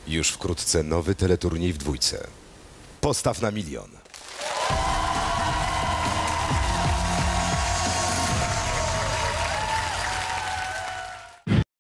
Już wkrótce nowy teleturniej w dwójce. Postaw na milion.